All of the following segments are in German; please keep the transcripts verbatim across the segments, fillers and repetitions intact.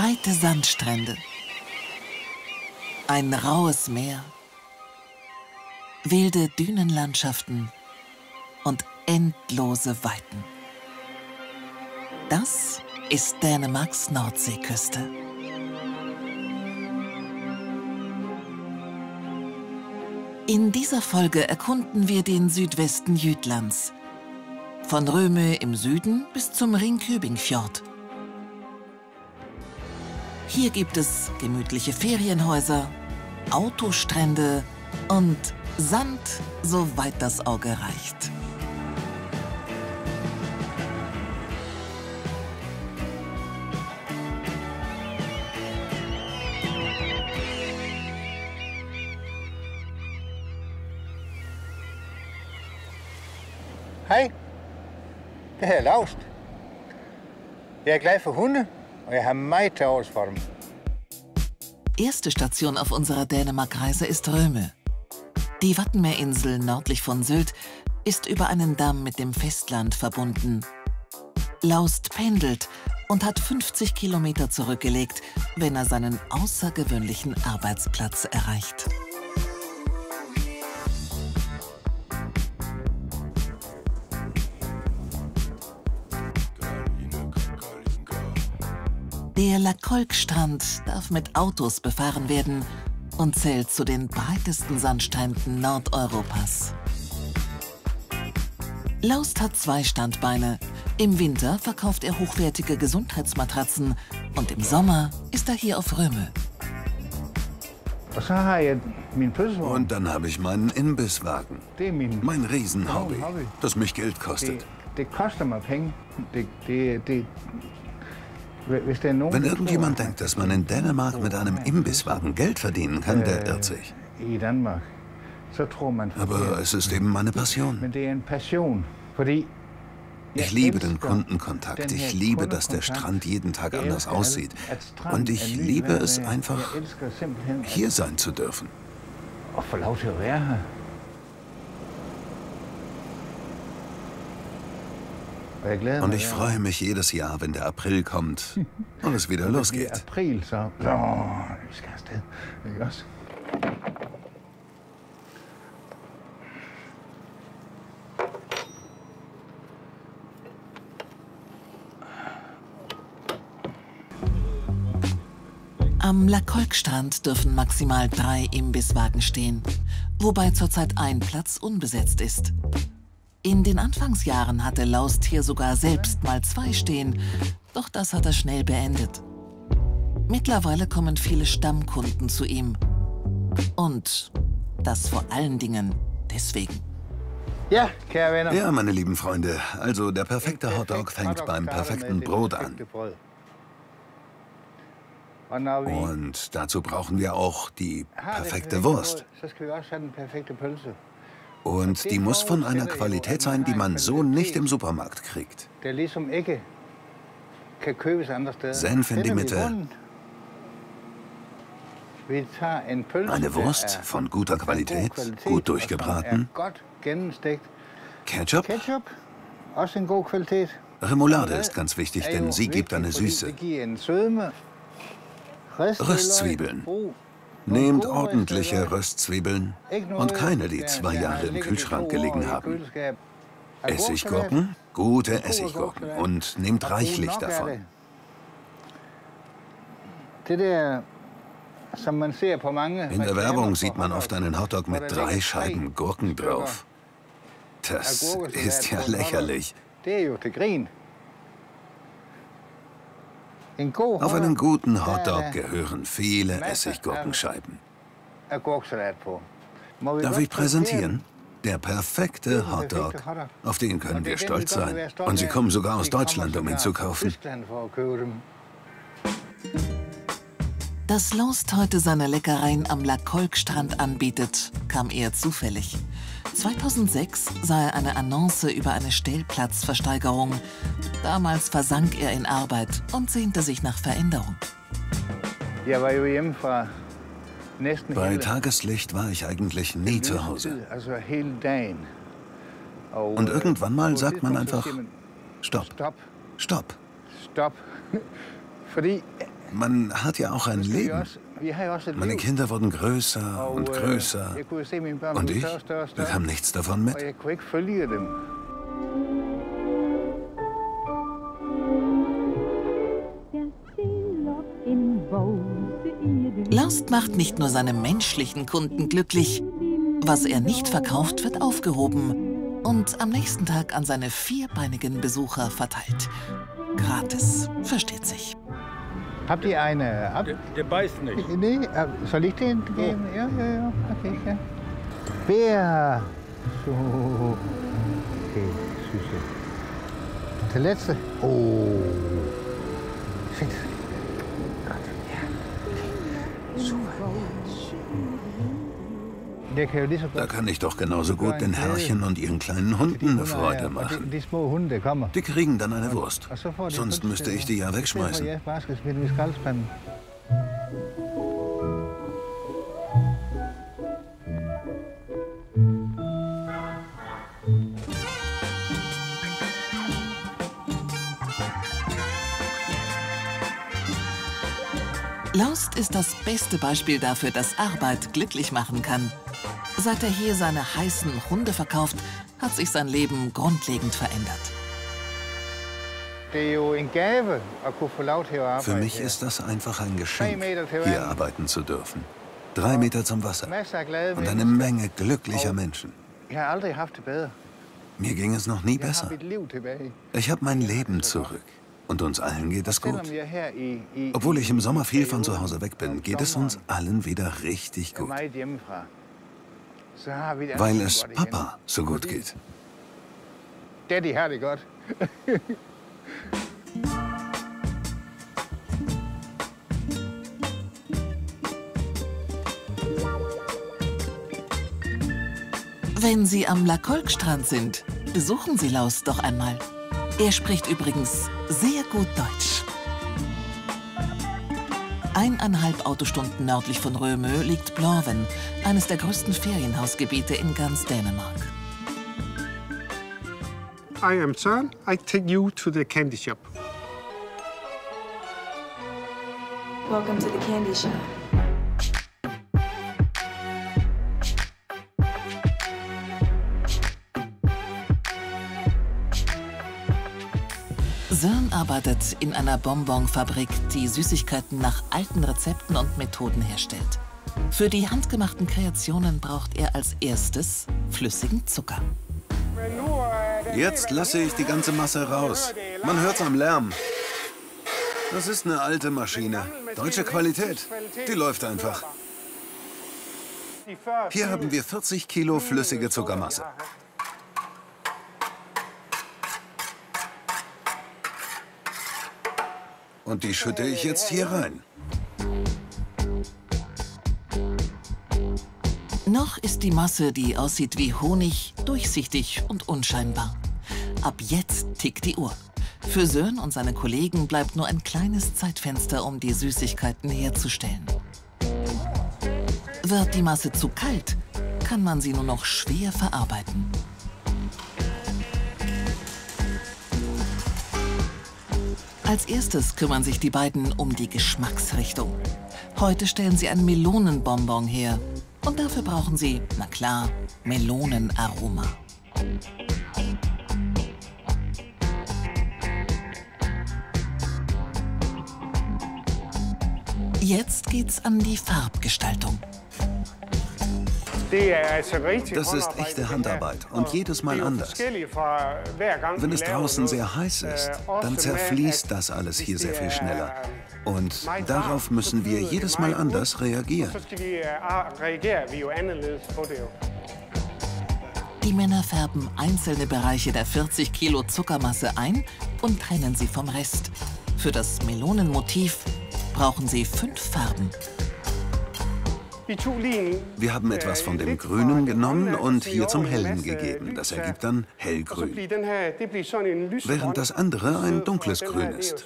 Breite Sandstrände, ein raues Meer, wilde Dünenlandschaften und endlose Weiten. Das ist Dänemarks Nordseeküste. In dieser Folge erkunden wir den Südwesten Jütlands. Von Rømø im Süden bis zum Ringkøbing-Fjord. Hier gibt es gemütliche Ferienhäuser, Autostrände und Sand, soweit das Auge reicht. Hej, det her er Laust. Jeg er glad for hunde, og jeg har meget til overs for dem. Erste Station auf unserer Dänemark-Reise ist Rømø. Die Wattenmeerinsel nördlich von Sylt ist über einen Damm mit dem Festland verbunden. Laust pendelt und hat fünfzig Kilometer zurückgelegt, wenn er seinen außergewöhnlichen Arbeitsplatz erreicht. Der Lakolk-Strand darf mit Autos befahren werden und zählt zu den breitesten Sandstränden Nordeuropas. Laust hat zwei Standbeine. Im Winter verkauft er hochwertige Gesundheitsmatratzen und im Sommer ist er hier auf Rømø. Und dann habe ich meinen Imbisswagen. Mein Riesenhobby, das mich Geld kostet. Wenn irgendjemand denkt, dass man in Dänemark mit einem Imbisswagen Geld verdienen kann, der irrt sich. Aber es ist eben meine Passion. Ich liebe den Kundenkontakt. Ich liebe, dass der Strand jeden Tag anders aussieht. Und ich liebe es einfach, hier sein zu dürfen. Und ich freue mich jedes Jahr, wenn der April kommt und es wieder losgeht. Am Lakolk-Strand dürfen maximal drei Imbisswagen stehen, wobei zurzeit ein Platz unbesetzt ist. In den Anfangsjahren hatte Laust hier sogar selbst mal zwei stehen, doch das hat er schnell beendet. Mittlerweile kommen viele Stammkunden zu ihm. Und das vor allen Dingen deswegen. Ja, ja, meine lieben Freunde, also der perfekte Hotdog fängt beim perfekten Brot an. Und dazu brauchen wir auch die perfekte Wurst. Und die muss von einer Qualität sein, die man so nicht im Supermarkt kriegt. Senf in die Mitte. Eine Wurst von guter Qualität, gut durchgebraten. Ketchup. Remoulade ist ganz wichtig, denn sie gibt eine Süße. Röstzwiebeln. Nehmt ordentliche Röstzwiebeln und keine, die zwei Jahre im Kühlschrank gelegen haben. Essiggurken, gute Essiggurken und nehmt reichlich davon. In der Werbung sieht man oft einen Hotdog mit drei Scheiben Gurken drauf. Das ist ja lächerlich. Auf einen guten Hotdog gehören viele Essiggurkenscheiben. Darf ich präsentieren? Der perfekte Hotdog. Auf den können wir stolz sein. Und sie kommen sogar aus Deutschland, um ihn zu kaufen. Dass Laust heute seine Leckereien am Lakolk-Strand anbietet, kam eher zufällig. zweitausendsechs sah er eine Annonce über eine Stellplatzversteigerung. Damals versank er in Arbeit und sehnte sich nach Veränderung. Bei Tageslicht war ich eigentlich nie zu Hause. Und irgendwann mal sagt man einfach, stopp, stopp. Man hat ja auch ein Leben. Meine Kinder wurden größer und größer. Und ich bekam nichts davon mit. Laust macht nicht nur seine menschlichen Kunden glücklich. Was er nicht verkauft, wird aufgehoben und am nächsten Tag an seine vierbeinigen Besucher verteilt. Gratis, versteht sich. Habt ihr eine ab? Der, der beißt nicht. Nee, soll ich den geben? Ja, ja, ja. Okay, ja. Bär. So. Okay, Süße. Der letzte. Oh. Shit. Da kann ich doch genauso gut den Herrchen und ihren kleinen Hunden eine Freude machen. Die kriegen dann eine Wurst. Sonst müsste ich die ja wegschmeißen. Laust ist das beste Beispiel dafür, dass Arbeit glücklich machen kann. Seit er hier seine heißen Hunde verkauft, hat sich sein Leben grundlegend verändert. Für mich ist das einfach ein Geschenk, hier arbeiten zu dürfen. Drei Meter zum Wasser und eine Menge glücklicher Menschen. Mir ging es noch nie besser. Ich habe mein Leben zurück. Und uns allen geht es gut. Obwohl ich im Sommer viel von zu Hause weg bin, geht es uns allen wieder richtig gut. Weil es Papa so gut geht. Daddy hat Gott. Wenn Sie am Lakolk-Strand sind, besuchen Sie Laust doch einmal. Er spricht übrigens sehr gut Deutsch. Eineinhalb Autostunden nördlich von Rømø liegt Blåven, eines der größten Ferienhausgebiete in ganz Dänemark. I am Søren. I take you to the candy shop. Welcome to the candy shop. Søren arbeitet in einer Bonbonfabrik, die Süßigkeiten nach alten Rezepten und Methoden herstellt. Für die handgemachten Kreationen braucht er als erstes flüssigen Zucker. Jetzt lasse ich die ganze Masse raus. Man hört's am Lärm. Das ist eine alte Maschine. Deutsche Qualität. Die läuft einfach. Hier haben wir vierzig Kilo flüssige Zuckermasse. Und die schütte ich jetzt hier rein. Noch ist die Masse, die aussieht wie Honig, durchsichtig und unscheinbar. Ab jetzt tickt die Uhr. Für Søren und seine Kollegen bleibt nur ein kleines Zeitfenster, um die Süßigkeiten herzustellen. Wird die Masse zu kalt, kann man sie nur noch schwer verarbeiten. Als erstes kümmern sich die beiden um die Geschmacksrichtung. Heute stellen sie ein Melonenbonbon her. Und dafür brauchen sie, na klar, Melonenaroma. Jetzt geht's an die Farbgestaltung. Das ist echte Handarbeit und jedes Mal anders. Wenn es draußen sehr heiß ist, dann zerfließt das alles hier sehr viel schneller. Und darauf müssen wir jedes Mal anders reagieren. Die Männer färben einzelne Bereiche der vierzig Kilo Zuckermasse ein und trennen sie vom Rest. Für das Melonenmotiv brauchen sie fünf Farben. Wir haben etwas von dem Grünen genommen und hier zum Hellen gegeben. Das ergibt dann hellgrün. Während das andere ein dunkles Grün ist.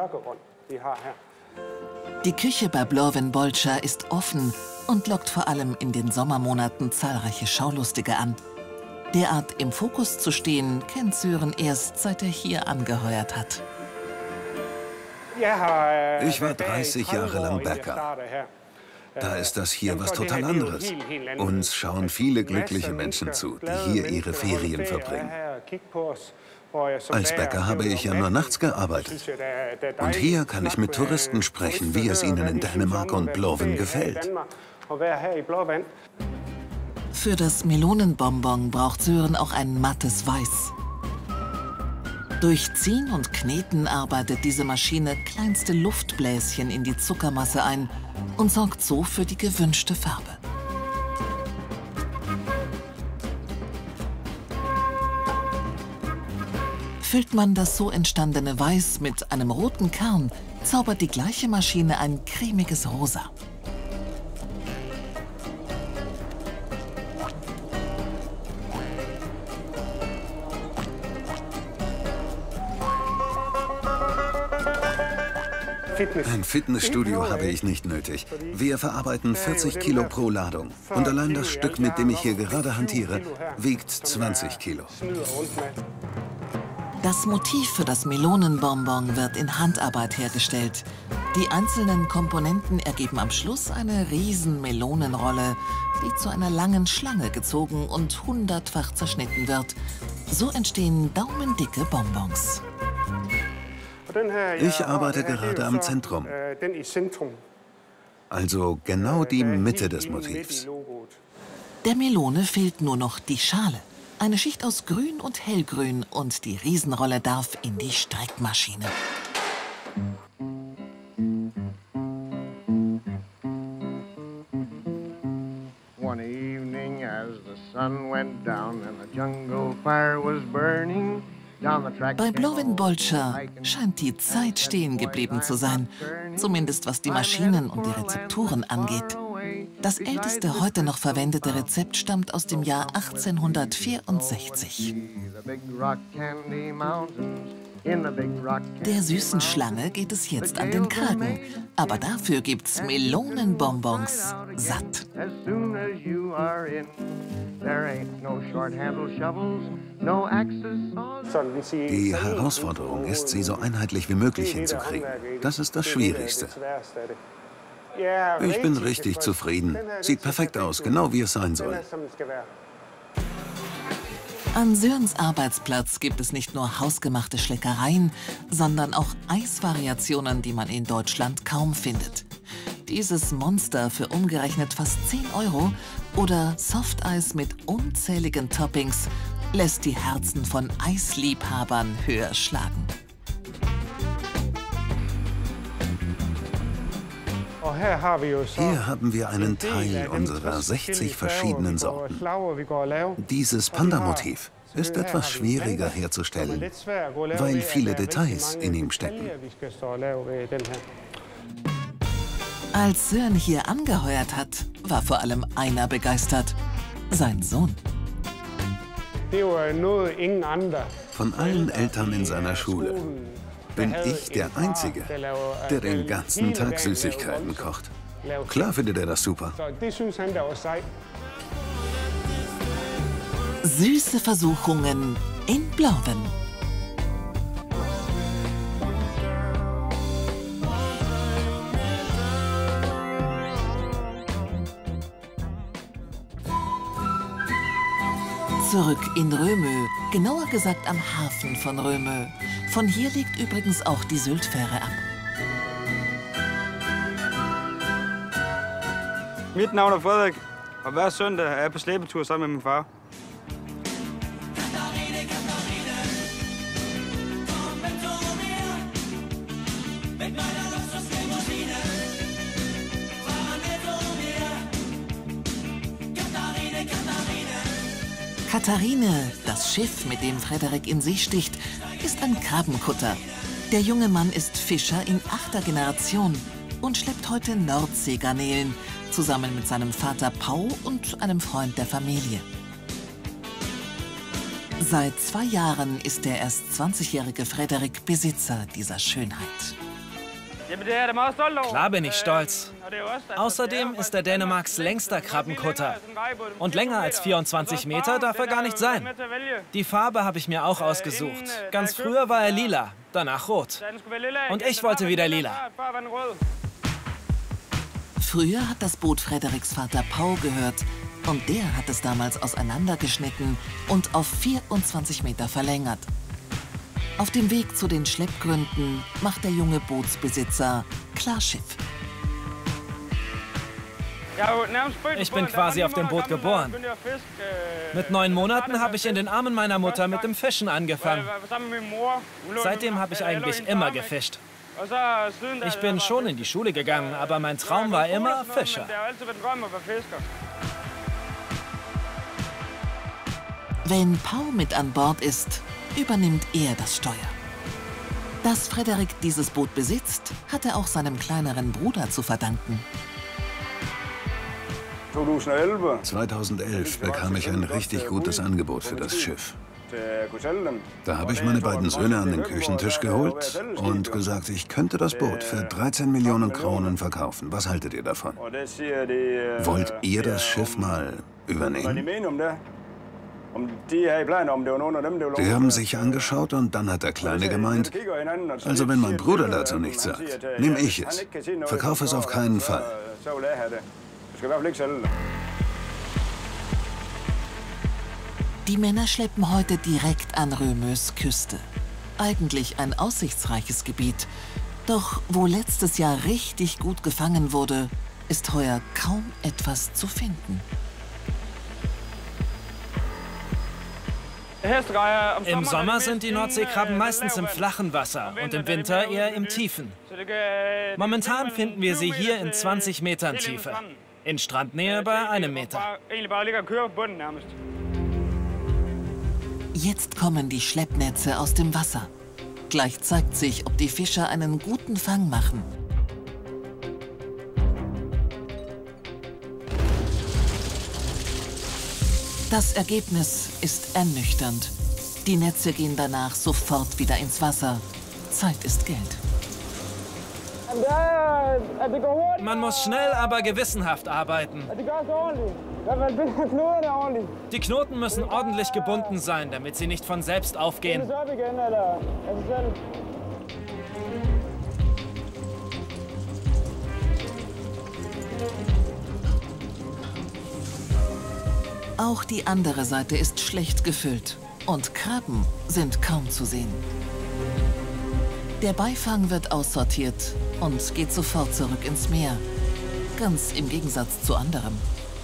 Die Küche bei Blåven Bolcha ist offen und lockt vor allem in den Sommermonaten zahlreiche Schaulustige an. Derart im Fokus zu stehen, kennt Søren erst, seit er hier angeheuert hat. Ich war dreißig Jahre lang Bäcker. Da ist das hier was total anderes. Uns schauen viele glückliche Menschen zu, die hier ihre Ferien verbringen. Als Bäcker habe ich ja nur nachts gearbeitet. Und hier kann ich mit Touristen sprechen, wie es ihnen in Dänemark und Blåvand gefällt. Für das Melonenbonbon braucht Sören auch ein mattes Weiß. Durch Ziehen und Kneten arbeitet diese Maschine kleinste Luftbläschen in die Zuckermasse ein und sorgt so für die gewünschte Farbe. Füllt man das so entstandene Weiß mit einem roten Kern, zaubert die gleiche Maschine ein cremiges Rosa. Ein Fitnessstudio habe ich nicht nötig. Wir verarbeiten vierzig Kilo pro Ladung. Und allein das Stück, mit dem ich hier gerade hantiere, wiegt zwanzig Kilo. Das Motiv für das Melonenbonbon wird in Handarbeit hergestellt. Die einzelnen Komponenten ergeben am Schluss eine riesen Melonenrolle, die zu einer langen Schlange gezogen und hundertfach zerschnitten wird. So entstehen daumendicke Bonbons. Ich arbeite gerade am Zentrum. Also genau die Mitte des Motivs. Der Melone fehlt nur noch die Schale. Eine Schicht aus Grün und Hellgrün und die Riesenrolle darf in die Streckmaschine. One evening as the sun went down and the jungle fire was burning. Bei Blåvand Bolscher scheint die Zeit stehen geblieben zu sein, zumindest was die Maschinen und die Rezepturen angeht. Das älteste heute noch verwendete Rezept stammt aus dem Jahr achtzehnhundertvierundsechzig. Der süßen Schlange geht es jetzt an den Kragen, aber dafür gibt's Melonenbonbons satt. Die Herausforderung ist, sie so einheitlich wie möglich hinzukriegen. Das ist das Schwierigste. Ich bin richtig zufrieden. Sieht perfekt aus, genau wie es sein soll. An Sörens Arbeitsplatz gibt es nicht nur hausgemachte Schleckereien, sondern auch Eisvariationen, die man in Deutschland kaum findet. Dieses Monster für umgerechnet fast zehn Euro oder Softeis mit unzähligen Toppings lässt die Herzen von Eisliebhabern höher schlagen. Hier haben wir einen Teil unserer sechzig verschiedenen Sorten. Dieses Panda-Motiv ist etwas schwieriger herzustellen, weil viele Details in ihm stecken. Als Sören hier angeheuert hat, war vor allem einer begeistert: sein Sohn. Von allen Eltern in seiner Schule bin ich der Einzige, der den ganzen Tag Süßigkeiten kocht. Klar findet er das super. Süße Versuchungen in Blåvand. Zurück in Rømø, genauer gesagt am Hafen von Rømø. Von hier legt übrigens auch die Syltfähre ab. Mit navn er Frederik, og hver søndag er jeg på slæbetur sammen med min far. Katharine, das Schiff, mit dem Frederik in See sticht, ist ein Krabbenkutter. Der junge Mann ist Fischer in achter Generation und schleppt heute Nordseegarnelen, zusammen mit seinem Vater Pau und einem Freund der Familie. Seit zwei Jahren ist der erst zwanzigjährige Frederik Besitzer dieser Schönheit. Klar bin ich stolz. Außerdem ist er Dänemarks längster Krabbenkutter. Und länger als vierundzwanzig Meter darf er gar nicht sein. Die Farbe habe ich mir auch ausgesucht. Ganz früher war er lila, danach rot. Und ich wollte wieder lila. Früher hat das Boot Frederiks Vater Pau gehört. Und der hat es damals auseinandergeschnitten und auf vierundzwanzig Meter verlängert. Auf dem Weg zu den Schleppgründen macht der junge Bootsbesitzer Klarschiff. Ich bin quasi auf dem Boot geboren. Mit neun Monaten habe ich in den Armen meiner Mutter mit dem Fischen angefangen. Seitdem habe ich eigentlich immer gefischt. Ich bin schon in die Schule gegangen, aber mein Traum war immer Fischer. Wenn Pau mit an Bord ist, übernimmt er das Steuer. Dass Frederik dieses Boot besitzt, hat er auch seinem kleineren Bruder zu verdanken. zweitausendelf bekam ich ein richtig gutes Angebot für das Schiff. Da habe ich meine beiden Söhne an den Küchentisch geholt und gesagt, ich könnte das Boot für dreizehn Millionen Kronen verkaufen. Was haltet ihr davon? Wollt ihr das Schiff mal übernehmen? Die haben sich angeschaut und dann hat der Kleine gemeint, also wenn mein Bruder dazu nichts sagt, nehme ich es. Verkauf es auf keinen Fall. Die Männer schleppen heute direkt an Römös Küste. Eigentlich ein aussichtsreiches Gebiet. Doch wo letztes Jahr richtig gut gefangen wurde, ist heuer kaum etwas zu finden. Im Sommer sind die Nordseekrabben meistens im flachen Wasser und im Winter eher im tiefen. Momentan finden wir sie hier in zwanzig Metern Tiefe. In Strandnähe bei einem Meter. Jetzt kommen die Schleppnetze aus dem Wasser. Gleich zeigt sich, ob die Fischer einen guten Fang machen. Das Ergebnis ist ernüchternd. Die Netze gehen danach sofort wieder ins Wasser. Zeit ist Geld. Man muss schnell, aber gewissenhaft arbeiten. Die Knoten müssen ordentlich gebunden sein, damit sie nicht von selbst aufgehen. Auch die andere Seite ist schlecht gefüllt und Krabben sind kaum zu sehen. Der Beifang wird aussortiert und geht sofort zurück ins Meer. Ganz im Gegensatz zu anderem.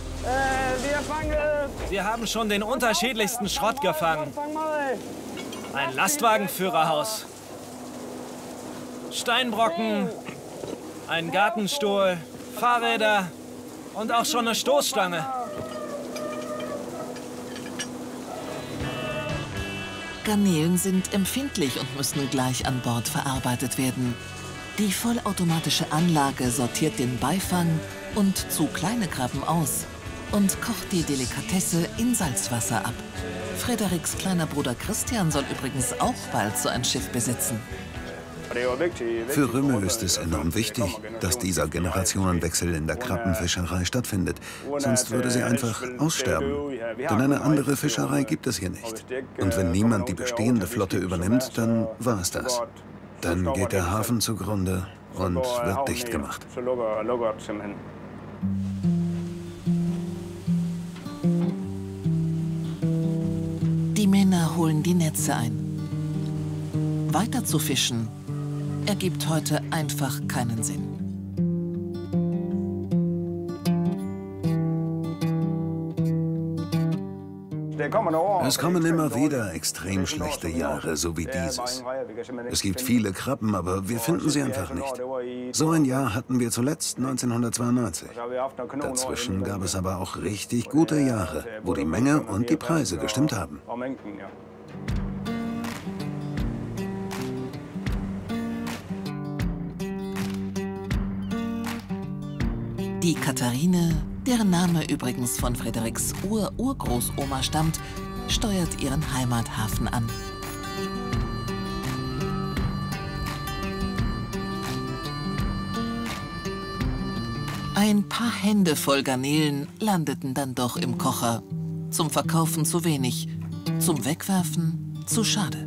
Wir haben schon den unterschiedlichsten Schrott gefangen. Ein Lastwagenführerhaus, Steinbrocken, ein Gartenstuhl, Fahrräder und auch schon eine Stoßstange. Garnelen sind empfindlich und müssen gleich an Bord verarbeitet werden. Die vollautomatische Anlage sortiert den Beifang und zu kleine Krabben aus und kocht die Delikatesse in Salzwasser ab. Frederiks kleiner Bruder Christian soll übrigens auch bald so ein Schiff besitzen. Für Römö ist es enorm wichtig, dass dieser Generationenwechsel in der Krabbenfischerei stattfindet. Sonst würde sie einfach aussterben. Denn eine andere Fischerei gibt es hier nicht. Und wenn niemand die bestehende Flotte übernimmt, dann war es das. Dann geht der Hafen zugrunde und wird dicht gemacht. Die Männer holen die Netze ein. Weiter zu fischen ergibt heute einfach keinen Sinn. Es kommen immer wieder extrem schlechte Jahre, so wie dieses. Es gibt viele Krabben, aber wir finden sie einfach nicht. So ein Jahr hatten wir zuletzt neunzehnhundertzweiundneunzig. Dazwischen gab es aber auch richtig gute Jahre, wo die Menge und die Preise gestimmt haben. Die Katharine, deren Name übrigens von Frederiks Ur-Urgroßoma stammt, steuert ihren Heimathafen an. Ein paar Hände voll Garnelen landeten dann doch im Kocher. Zum Verkaufen zu wenig, zum Wegwerfen zu schade.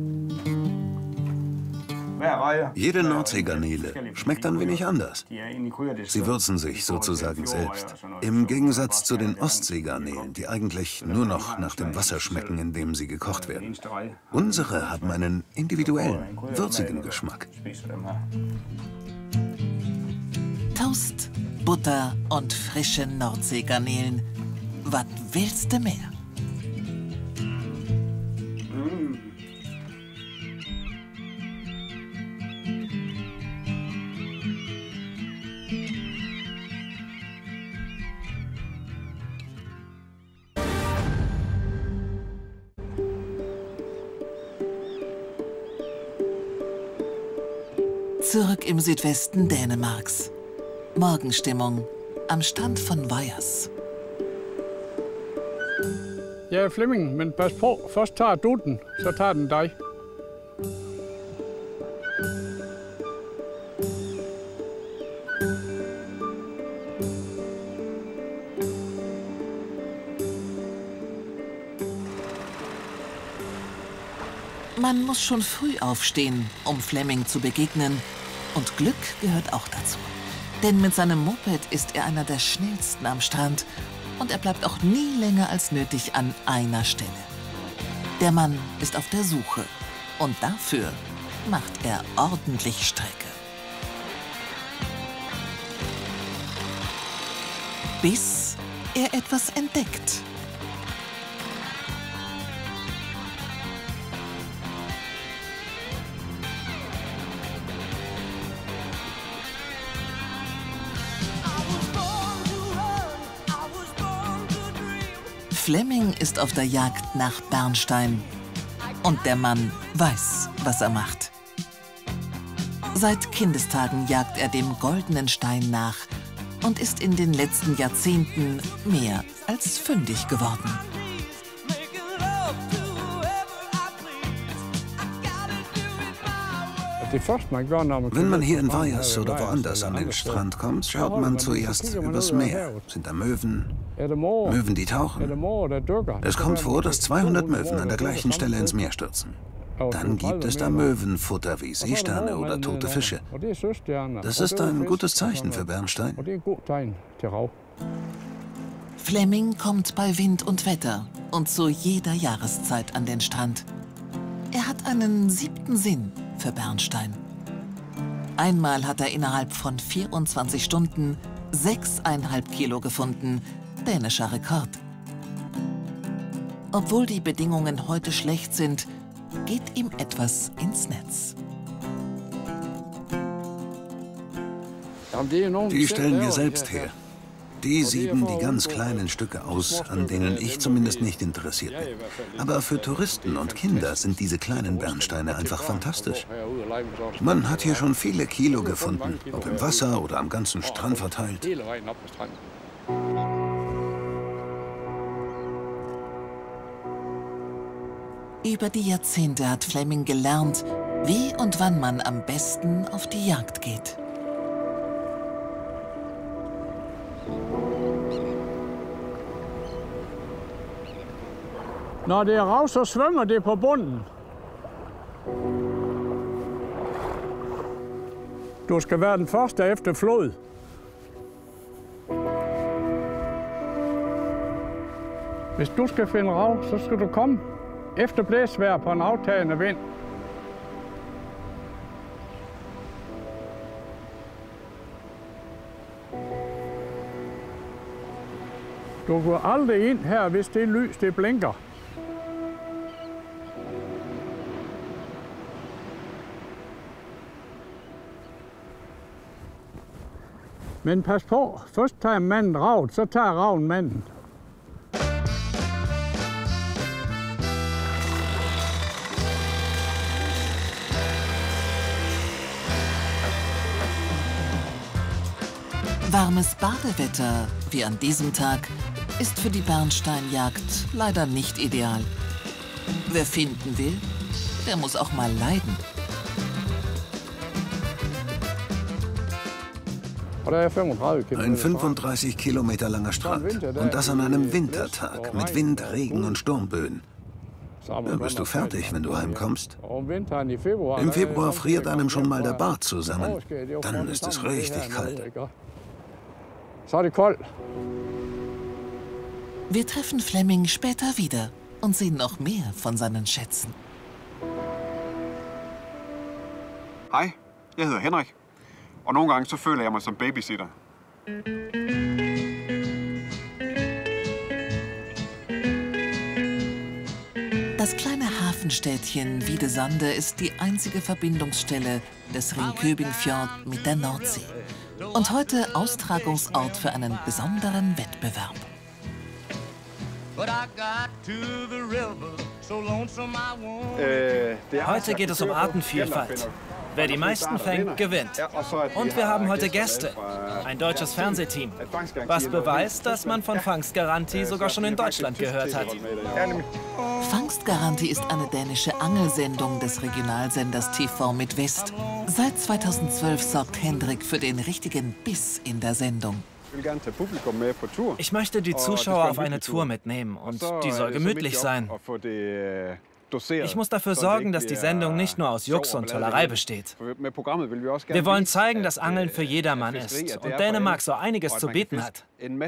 Jede Nordseegarnele schmeckt ein wenig anders. Sie würzen sich sozusagen selbst. Im Gegensatz zu den Ostseegarnelen, die eigentlich nur noch nach dem Wasser schmecken, in dem sie gekocht werden. Unsere haben einen individuellen, würzigen Geschmack. Toast, Butter und frische Nordseegarnelen. Was willst du mehr? Zurück im Südwesten Dänemarks. Morgenstimmung am Strand von Vejers. Jeg er Flemming, men pas på. Først tager du den, så tager den dig. Man muss schon früh aufstehen, um Flemming zu begegnen. Und Glück gehört auch dazu. Denn mit seinem Moped ist er einer der schnellsten am Strand. Und er bleibt auch nie länger als nötig an einer Stelle. Der Mann ist auf der Suche. Und dafür macht er ordentlich Strecke. Bis er etwas entdeckt. Flemming ist auf der Jagd nach Bernstein. Und der Mann weiß, was er macht. Seit Kindestagen jagt er dem goldenen Stein nach und ist in den letzten Jahrzehnten mehr als fündig geworden. Wenn man hier in Vejers oder woanders an den Strand kommt, schaut man zuerst übers Meer. Sind da Möwen? Möwen, die tauchen? Es kommt vor, dass zweihundert Möwen an der gleichen Stelle ins Meer stürzen. Dann gibt es da Möwenfutter wie Seesterne oder tote Fische. Das ist ein gutes Zeichen für Bernstein. Flemming kommt bei Wind und Wetter und zu jeder Jahreszeit an den Strand. Er hat einen siebten Sinn für Bernstein. Einmal hat er innerhalb von vierundzwanzig Stunden sechseinhalb Kilo gefunden, dänischer Rekord. Obwohl die Bedingungen heute schlecht sind, geht ihm etwas ins Netz. Die stellen wir selbst her. Die sieben die ganz kleinen Stücke aus, an denen ich zumindest nicht interessiert bin. Aber für Touristen und Kinder sind diese kleinen Bernsteine einfach fantastisch. Man hat hier schon viele Kilo gefunden, ob im Wasser oder am ganzen Strand verteilt. Über die Jahrzehnte hat Flemming gelernt, wie und wann man am besten auf die Jagd geht. Når det er rav, så svømmer det på bunden. Du skal være den første efter flod. Hvis du skal finde rav, så skal du komme efter blæsvejr på en aftagende vind. Du går aldrig ind her, hvis det lys det blinker. Men pas på, først tager manden ravet, så tager raven manden. Warmes Badewetter, wie an diesem Tag, ist für die Bernsteinjagd leider nicht ideal. Wer finden will, der muss auch mal leiden. Ein fünfunddreißig Kilometer langer Strand. Und das an einem Wintertag mit Wind, Regen und Sturmböen. Dann bist du fertig, wenn du heimkommst. Im Februar friert einem schon mal der Bart zusammen. Dann ist es richtig kalt. Wir treffen Flemming später wieder und sehen noch mehr von seinen Schätzen. Hej, jeg hedder Henrik, og nogle gange så føler jeg mig som babysitter. Das kleine Hafenstädtchen Wiedesande ist die einzige Verbindungsstelle des Ringkøbing-Fjord mit der Nordsee. Und heute Austragungsort für einen besonderen Wettbewerb. Heute geht es um Artenvielfalt. Wer die meisten fängt, gewinnt. Und wir haben heute Gäste. Ein deutsches Fernsehteam. Was beweist, dass man von Fangstgarantie sogar schon in Deutschland gehört hat. Fangstgarantie ist eine dänische Angelsendung des Regionalsenders T V mit West. Seit zweitausendzwölf sorgt Hendrik für den richtigen Biss in der Sendung. Ich möchte die Zuschauer auf eine Tour mitnehmen und die soll gemütlich sein. Ich muss dafür sorgen, dass die Sendung nicht nur aus Jux und Tollerei besteht. Wir wollen zeigen, dass Angeln für jedermann ist und Dänemark so einiges zu bieten hat.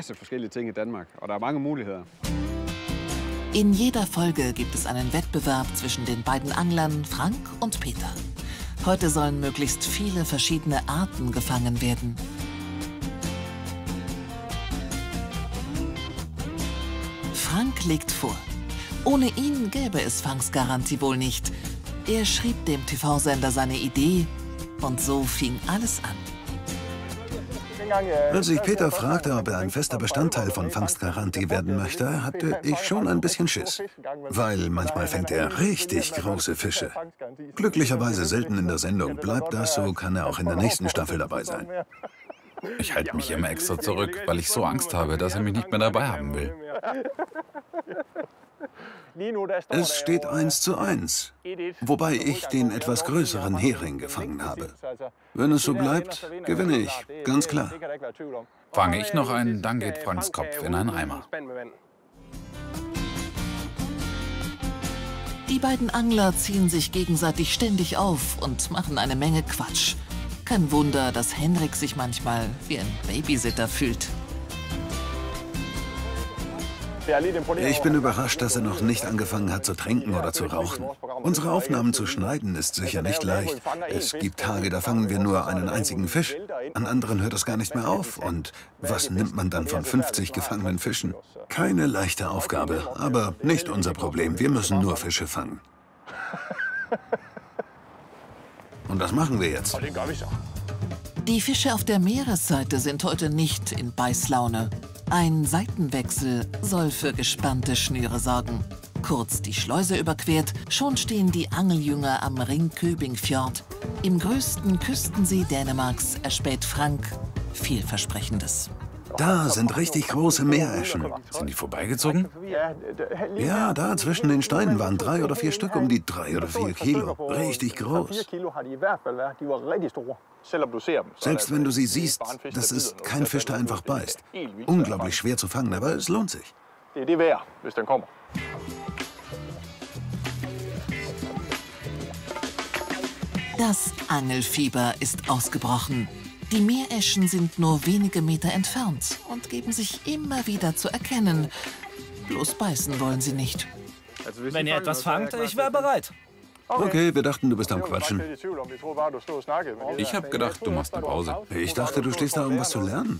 In jeder Folge gibt es einen Wettbewerb zwischen den beiden Anglern Frank und Peter. Heute sollen möglichst viele verschiedene Arten gefangen werden. Frank legt vor. Ohne ihn gäbe es Fangstgarantie wohl nicht. Er schrieb dem T V-Sender seine Idee und so fing alles an. Als ich Peter fragte, ob er ein fester Bestandteil von Fangstgarantie werden möchte, hatte ich schon ein bisschen Schiss. Weil manchmal fängt er richtig große Fische. Glücklicherweise selten in der Sendung. Bleibt das so, kann er auch in der nächsten Staffel dabei sein. Ich halte mich immer extra zurück, weil ich so Angst habe, dass er mich nicht mehr dabei haben will. Es steht eins zu eins, wobei ich den etwas größeren Hering gefangen habe. Wenn es so bleibt, gewinne ich, ganz klar. Fange ich noch einen, dann geht Franks Kopf in einen Eimer. Die beiden Angler ziehen sich gegenseitig ständig auf und machen eine Menge Quatsch. Kein Wunder, dass Hendrik sich manchmal wie ein Babysitter fühlt. Ich bin überrascht, dass er noch nicht angefangen hat zu trinken oder zu rauchen. Unsere Aufnahmen zu schneiden ist sicher nicht leicht. Es gibt Tage, da fangen wir nur einen einzigen Fisch. An anderen hört es gar nicht mehr auf. Und was nimmt man dann von fünfzig gefangenen Fischen? Keine leichte Aufgabe, aber nicht unser Problem. Wir müssen nur Fische fangen. Und das machen wir jetzt. Die Fische auf der Meeresseite sind heute nicht in Beißlaune. Ein Seitenwechsel soll für gespannte Schnüre sorgen. Kurz die Schleuse überquert, schon stehen die Angeljünger am Ringkøbing-Fjord. Im größten Küstensee Dänemarks erspäht Frank Vielversprechendes. Da sind richtig große Meereschen. Sind die vorbeigezogen? Ja, da zwischen den Steinen waren drei oder vier Stück um die drei oder vier Kilo. Richtig groß. Selbst wenn du sie siehst, das ist kein Fisch, der einfach beißt. Unglaublich schwer zu fangen, aber es lohnt sich. Das Angelfieber ist ausgebrochen. Die Meereschen sind nur wenige Meter entfernt und geben sich immer wieder zu erkennen. Bloß beißen wollen sie nicht. Wenn ihr etwas fangt, ich wäre bereit. Okay, wir dachten, du bist am Quatschen. Ich habe gedacht, du machst eine Pause. Ich dachte, du stehst da, um was zu lernen.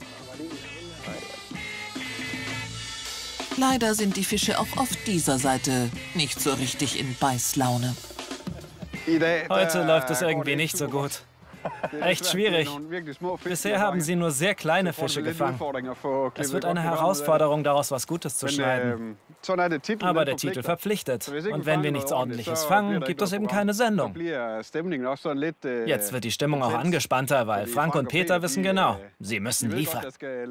Leider sind die Fische auch auf dieser Seite nicht so richtig in Beißlaune. Heute läuft es irgendwie nicht so gut. Echt schwierig. Bisher haben sie nur sehr kleine Fische gefangen. Es wird eine Herausforderung, daraus was Gutes zu schneiden. Aber der Titel verpflichtet. Und wenn wir nichts Ordentliches fangen, gibt es eben keine Sendung. Jetzt wird die Stimmung auch angespannter, weil Frank und Peter wissen genau, sie müssen liefern.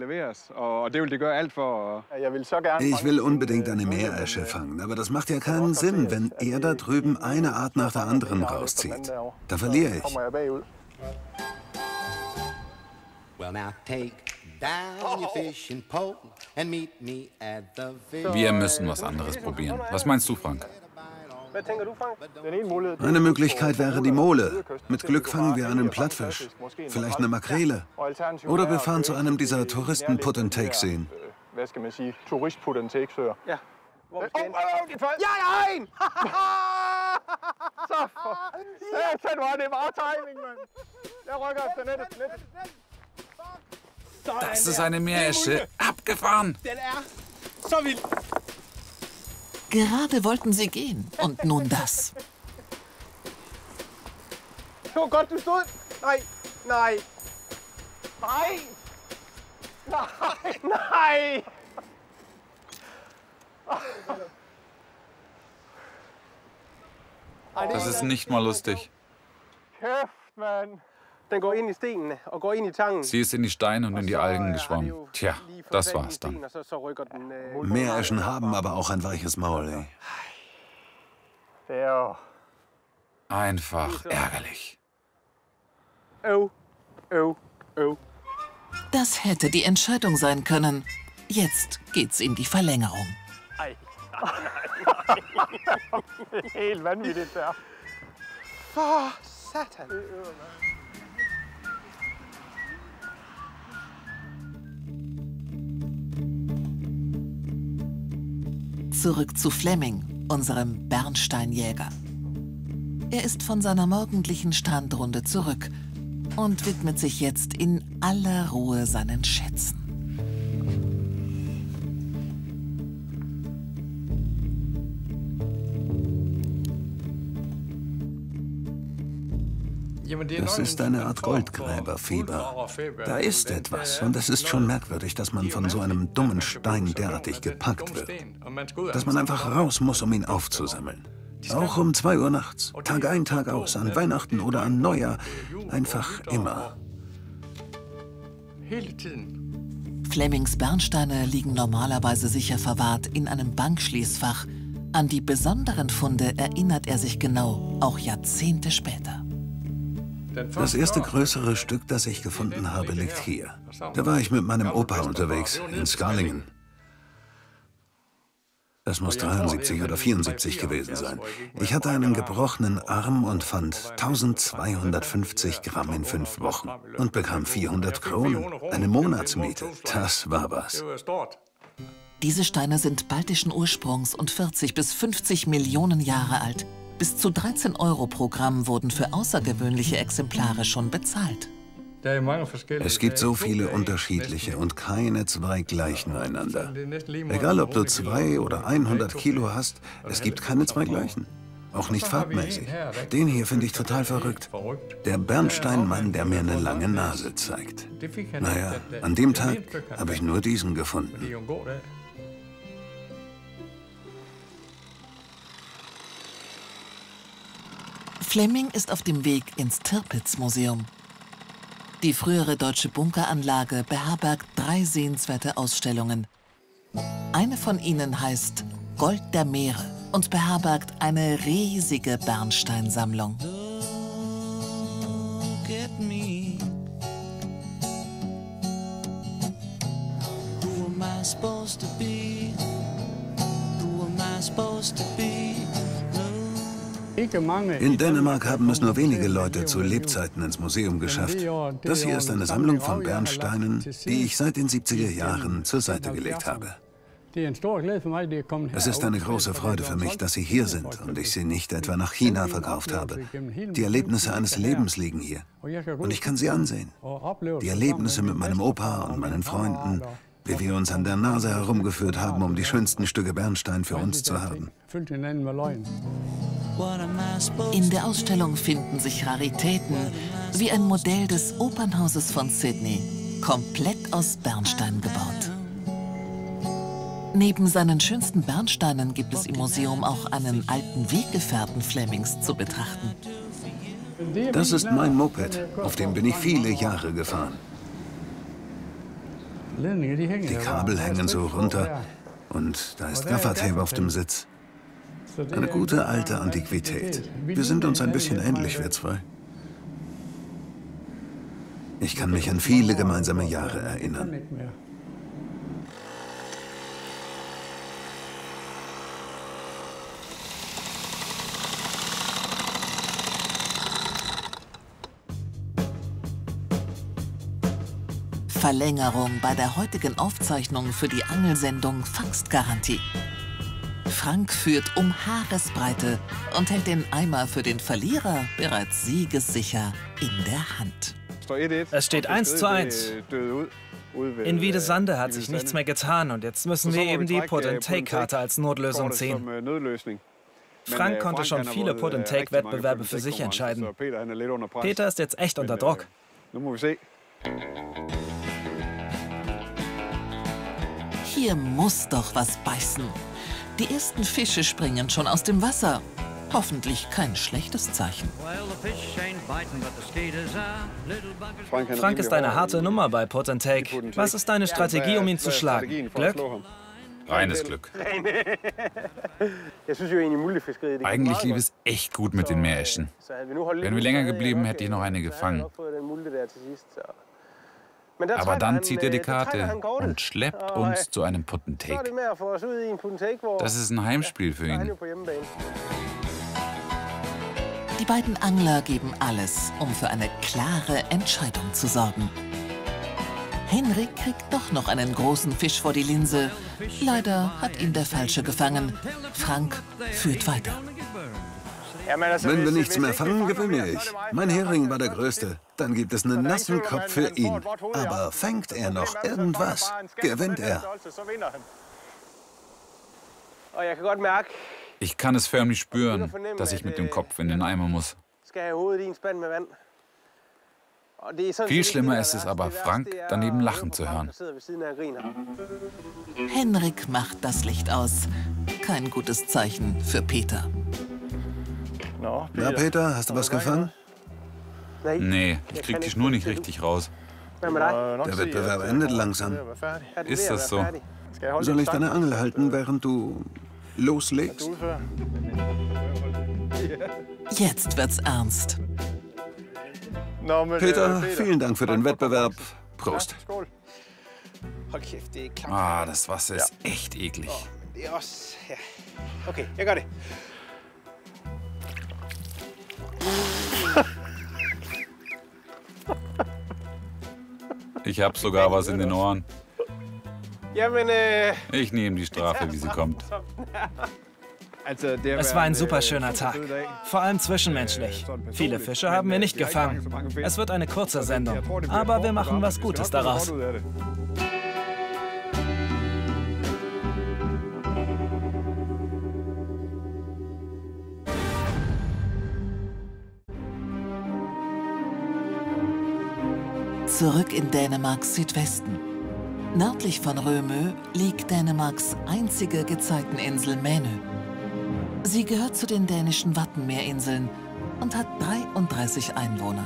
Ich will unbedingt eine Meeresche fangen, aber das macht ja keinen Sinn, wenn er da drüben eine Art nach der anderen rauszieht. Da verliere ich. Wir müssen was anderes probieren. Was meinst du, Frank? Eine Möglichkeit wäre die Mole. Mit Glück fangen wir einen Plattfisch, vielleicht eine Makrele. Oder wir fahren zu einem dieser Touristen-Put-and-Take-Seen. Ja. Oh, oh, Ja, nein! Så for... Satan, hvor er det bare timing, Mann. Der rykker efter nettet, nettet. Das ist eine Meeresche. Abgefahren! So wild. Gerade wollten sie gehen und nun das. Oh Gott, du stod... Nein, nein. Nein! Nein, nein! Das ist nicht mal lustig. Kæft, Mann. Den går ind i stenene og går ind i tangen. Sie ist in die Steine und in die Algen geschwommen. Tja, das war's dann. Meereschen haben aber auch ein weiches Maul, ey. Einfach ärgerlich. Oh, oh, oh. Das hätte die Entscheidung sein können. Jetzt geht's in die Verlängerung. Helt vanvittigt der. For satan. Zurück zu Flemming, unserem Bernsteinjäger. Er ist von seiner morgendlichen Strandrunde zurück und widmet sich jetzt in aller Ruhe seinen Schätzen. Das ist eine Art Goldgräberfieber. Da ist etwas und es ist schon merkwürdig, dass man von so einem dummen Stein derartig gepackt wird. Dass man einfach raus muss, um ihn aufzusammeln. Auch um zwei Uhr nachts, Tag ein, Tag aus, an Weihnachten oder an Neujahr. Einfach immer. Flemmings Bernsteine liegen normalerweise sicher verwahrt in einem Bankschließfach. An die besonderen Funde erinnert er sich genau, auch Jahrzehnte später. Das erste größere Stück, das ich gefunden habe, liegt hier. Da war ich mit meinem Opa unterwegs, in Skarlingen. Das muss dreiundsiebzig oder vierundsiebzig gewesen sein. Ich hatte einen gebrochenen Arm und fand eintausendzweihundertfünfzig Gramm in fünf Wochen und bekam vierhundert Kronen, eine Monatsmiete. Das war was. Diese Steine sind baltischen Ursprungs und vierzig bis fünfzig Millionen Jahre alt. Bis zu dreizehn Euro pro Gramm wurden für außergewöhnliche Exemplare schon bezahlt. Es gibt so viele unterschiedliche und keine zwei gleichen einander. Egal, ob du zwei oder hundert Kilo hast, es gibt keine zwei gleichen. Auch nicht farbmäßig. Den hier finde ich total verrückt. Der Bernsteinmann, der mir eine lange Nase zeigt. Naja, an dem Tag habe ich nur diesen gefunden. Flemming ist auf dem Weg ins Tirpitz-Museum. Die frühere deutsche Bunkeranlage beherbergt drei sehenswerte Ausstellungen. Eine von ihnen heißt Gold der Meere und beherbergt eine riesige Bernsteinsammlung. In Dänemark haben es nur wenige Leute zu Lebzeiten ins Museum geschafft. Das hier ist eine Sammlung von Bernsteinen, die ich seit den siebziger Jahren zur Seite gelegt habe. Es ist eine große Freude für mich, dass sie hier sind und ich sie nicht etwa nach China verkauft habe. Die Erlebnisse eines Lebens liegen hier und ich kann sie ansehen. Die Erlebnisse mit meinem Opa und meinen Freunden, wie wir uns an der Nase herumgeführt haben, um die schönsten Stücke Bernstein für uns zu haben. In der Ausstellung finden sich Raritäten, wie ein Modell des Opernhauses von Sydney, komplett aus Bernstein gebaut. Neben seinen schönsten Bernsteinen gibt es im Museum auch einen alten Weggefährten Flemmings zu betrachten. Das ist mein Moped, auf dem bin ich viele Jahre gefahren. Die Kabel hängen so runter und da ist Gaffertape auf dem Sitz. Eine gute alte Antiquität. Wir sind uns ein bisschen ähnlich, wir zwei. Ich kann mich an viele gemeinsame Jahre erinnern. Verlängerung bei der heutigen Aufzeichnung für die Angelsendung Fangstgarantie. Frank führt um Haaresbreite und hält den Eimer für den Verlierer bereits siegessicher in der Hand. Es steht eins zu eins. In Wiedesande hat sich nichts mehr getan und jetzt müssen wir eben die Put-and-Take-Karte als Notlösung ziehen. Frank konnte schon viele Put-and-Take-Wettbewerbe für sich entscheiden. Peter ist jetzt echt unter Druck. Hier muss doch was beißen. Die ersten Fische springen schon aus dem Wasser. Hoffentlich kein schlechtes Zeichen. Frank ist eine harte Nummer bei Put-and-Take. Was ist deine Strategie, um ihn zu schlagen? Glück? Reines Glück. Eigentlich lief es echt gut mit den Meereschen. Wären wir länger geblieben, hätte ich noch eine gefangen. Aber dann zieht er die Karte und schleppt uns zu einem Put-and-Take. Das ist ein Heimspiel für ihn. Die beiden Angler geben alles, um für eine klare Entscheidung zu sorgen. Henrik kriegt doch noch einen großen Fisch vor die Linse. Leider hat ihn der Falsche gefangen. Frank führt weiter. Wenn wir nichts mehr fangen, gewinne ich. Mein Hering war der größte. Dann gibt es einen nassen Kopf für ihn. Aber fängt er noch irgendwas, gewinnt er. Ich kann es förmlich spüren, dass ich mit dem Kopf in den Eimer muss. Viel schlimmer ist es aber, Frank daneben lachen zu hören. Henrik macht das Licht aus. Kein gutes Zeichen für Peter. Na, Peter, hast du was gefangen? Nee, ich krieg die Schnur nicht richtig raus. Der Wettbewerb endet langsam. Ist das so? Soll ich deine Angel halten, während du loslegst? Jetzt wird's ernst. Peter, vielen Dank für den Wettbewerb. Prost. Ah, das Wasser ist echt eklig. Okay, I got it. Ich hab sogar was in den Ohren. Ich nehme die Strafe, wie sie kommt. Es war ein super schöner Tag, vor allem zwischenmenschlich. Viele Fische haben wir nicht gefangen. Es wird eine kurze Sendung, aber wir machen was Gutes daraus. Zurück in Dänemarks Südwesten. Nördlich von Rømø liegt Dänemarks einzige Gezeiteninsel Mænø. Sie gehört zu den dänischen Wattenmeerinseln und hat dreiunddreißig Einwohner.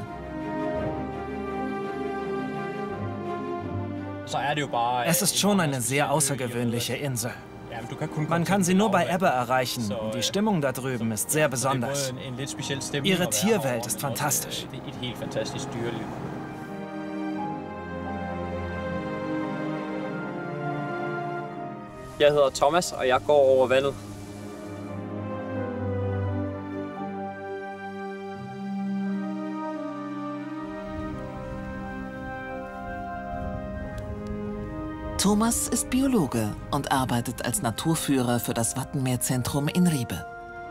Es ist schon eine sehr außergewöhnliche Insel. Man kann sie nur bei Ebbe erreichen und die Stimmung da drüben ist sehr besonders. Ihre Tierwelt ist fantastisch. Jeg hedder Thomas, og jeg går over vandet. Thomas ist Biologe und arbeitet als Naturführer für das Wattenmeerzentrum in Ribe.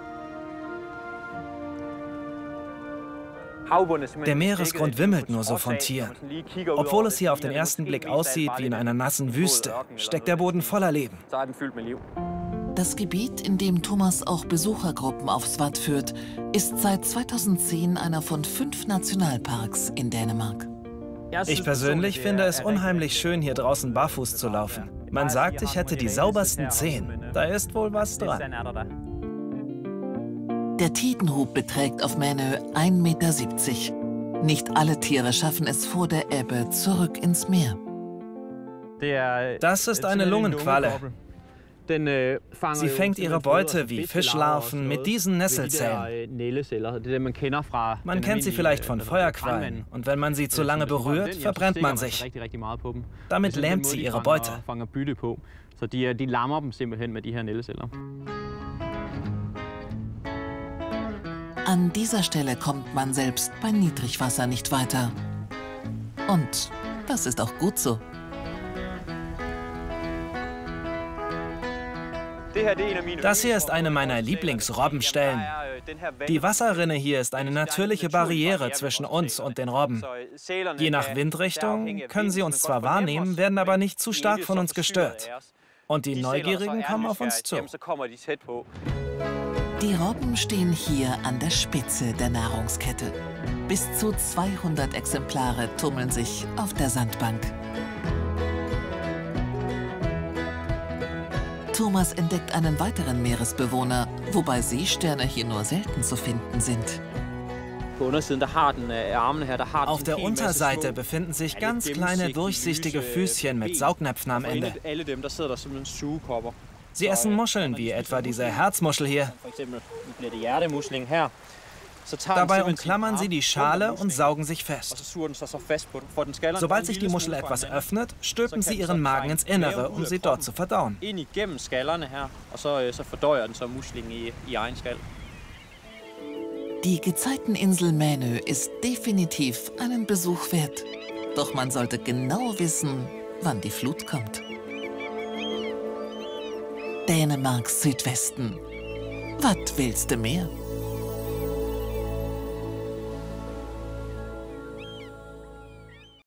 Der Meeresgrund wimmelt nur so von Tieren. Obwohl es hier auf den ersten Blick aussieht wie in einer nassen Wüste, steckt der Boden voller Leben. Das Gebiet, in dem Thomas auch Besuchergruppen aufs Watt führt, ist seit zweitausendzehn einer von fünf Nationalparks in Dänemark. Ich persönlich finde es unheimlich schön, hier draußen barfuß zu laufen. Man sagt, ich hätte die saubersten Zehen. Da ist wohl was dran. Der Tidenhub beträgt auf Mænø ein Meter siebzig. Nicht alle Tiere schaffen es vor der Ebbe zurück ins Meer. Das ist eine Lungenqualle. Sie fängt ihre Beute wie Fischlarven mit diesen Nesselzellen. Man kennt sie vielleicht von Feuerquallen und wenn man sie zu lange berührt, verbrennt man sich. Damit lähmt sie ihre Beute. An dieser Stelle kommt man selbst bei Niedrigwasser nicht weiter. Und das ist auch gut so. Das hier ist eine meiner Lieblingsrobbenstellen. Die Wasserrinne hier ist eine natürliche Barriere zwischen uns und den Robben. Je nach Windrichtung können sie uns zwar wahrnehmen, werden aber nicht zu stark von uns gestört. Und die Neugierigen kommen auf uns zu. Die Robben stehen hier an der Spitze der Nahrungskette. Bis zu zweihundert Exemplare tummeln sich auf der Sandbank. Thomas entdeckt einen weiteren Meeresbewohner, wobei Seesterne hier nur selten zu finden sind. Auf der Unterseite befinden sich ganz kleine, durchsichtige Füßchen mit Saugnäpfen am Ende. Sie essen Muscheln, wie etwa diese Herzmuschel hier. Dabei umklammern sie die Schale und saugen sich fest. Sobald sich die Muschel etwas öffnet, stülpen sie ihren Magen ins Innere, um sie dort zu verdauen. Die Gezeiteninsel Mänö ist definitiv einen Besuch wert. Doch man sollte genau wissen, wann die Flut kommt. Dänemarks Südwesten. Was willst du mehr?